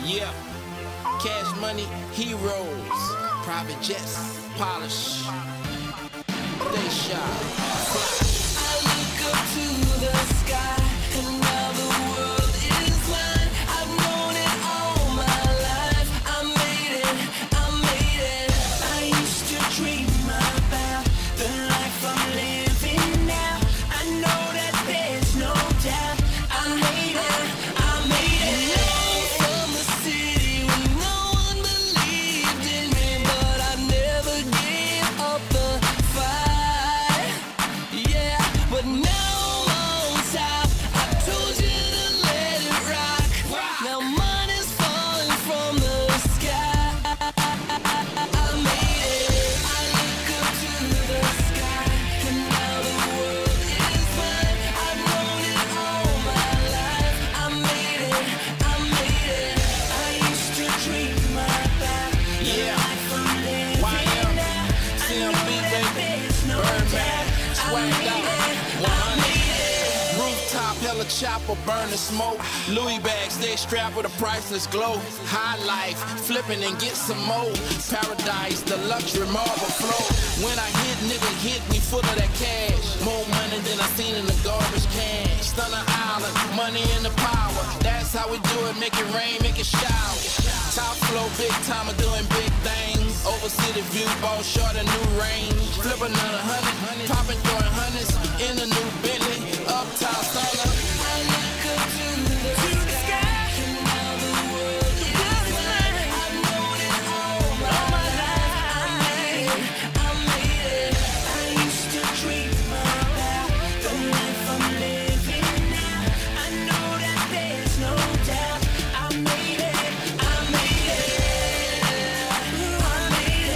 Yeah, cash money, heroes, private jets, polish, they shine, fly. I look up to the sky, and now the world is mine. I've known it all my life. I made it, I made it. I used to dream about the life I'm living now. I know that there's no doubt. I made it, I made it. I'm from the city when no one believed in me, but I never gave up the fight. Yeah, but now I'm on top. I told you to let it rock. Now money's falling from the sky. I made it. I look up to the sky, and now the world is mine. I've known it all my life. I made it, I made it. I used to dream about the life I'm living now. I know that there's no doubt. I made it, I made it. Rooftop, hella chopper, burning smoke. Louis bags, they strapped with a priceless glow. High life, flipping and get some more. Paradise, the luxury marble flow. When I hit, nigga hit me full of that cash. More money than I seen in the garbage can. Stunner Island, money in the power. That's how we do it, make it rain, make it shower. Top flow, big time, doing big things. Over city view, ball short, a new range. Flip another 100, popping, throwing hundreds in a new Bentley. Uptown stunner. I look up to the sky, and now the world is mine. I've known it all my life. I made it, I made it. I used to dream about the life I'm living now. I know that there's no doubt. I made it, I made it. I made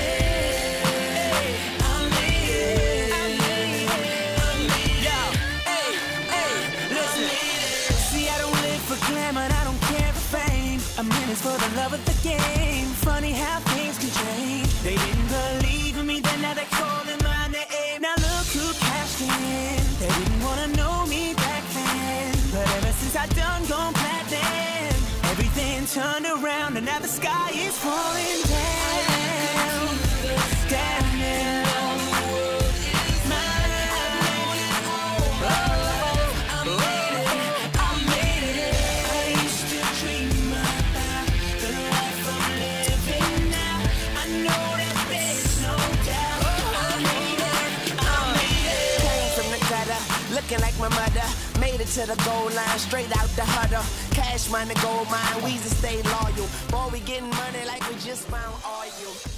it, I made it, I made it, I made it. Yo, hey, listen. See, I don't live for glamour, I don't care for fame. I'm in this for the love of the game. Funny how things can change. They didn't believe in me then, now they're calling my name. Now look who cashed in. They didn't wanna know me back then, but ever since I done gone platinum, everything turned around and now the sky is falling down. Down now. Looking like my mother, made it to the goal line, straight out the huddle. Cash money, gold mine, Weezy stay loyal. Boy, we getting money like we just found oil.